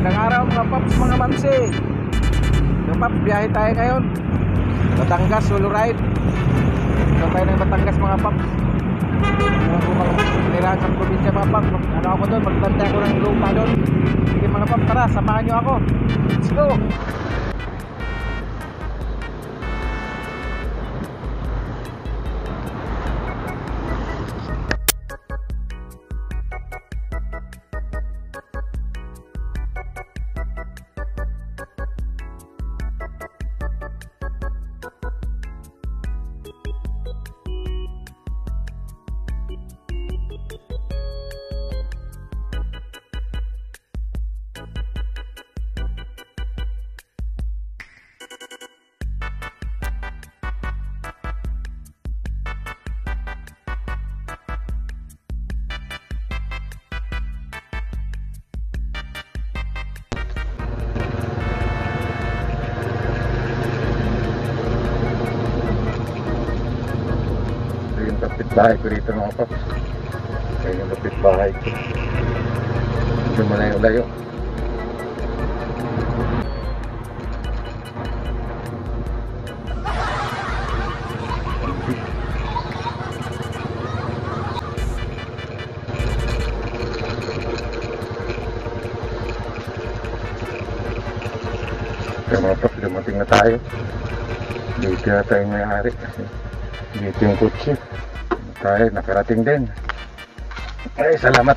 Magandang araw mga paps, mga mamsi. Mga paps, biyahe tayo ngayon Batangas, solo ride. Ito tayo ng Batangas mga paps. Nirahan sa probinsya mga paps. Ano ako doon, magbantay ako ng lupa doon. Sige mga paps, tara, samahan nyo ako. Let's go. Bahay ko dito mga paps. Kaya yung lapit bahay ko. Medyo malayo-layo. Kaya mga paps, dumating na tayo. Dito na tayo may-ari. Dito yung kutsi. Tayo nakarating din. Ay, salamat.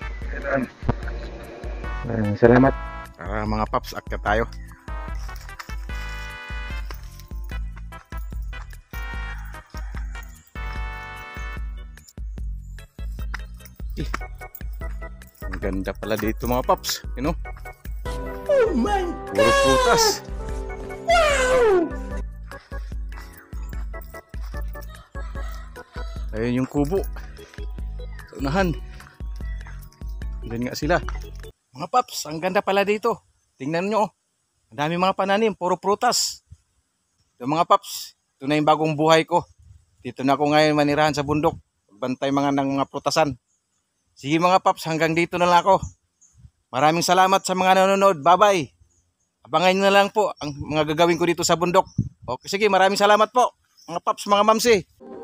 Salamat. Mga paps, akyat tayo. Ang ganda pala dito mga paps, you know? Oh my God! Puro prutas. Wow! Ayun yung kubo sa unahan. Doon nga sila. Mga paps, ang ganda pala dito. Tingnan nyo, ang dami mga pananim, puro prutas. Ito mga paps, ito na yung bagong buhay ko. Dito na ako ngayon manirahan sa bundok. Bantay ng mga prutasan. Sige mga paps, hanggang dito na lang ako. Maraming salamat sa mga nanonood. Bye-bye. Abangan nyo na lang po ang mga gagawin ko dito sa bundok. Okay, sige, maraming salamat po. Mga paps, mga mamsi.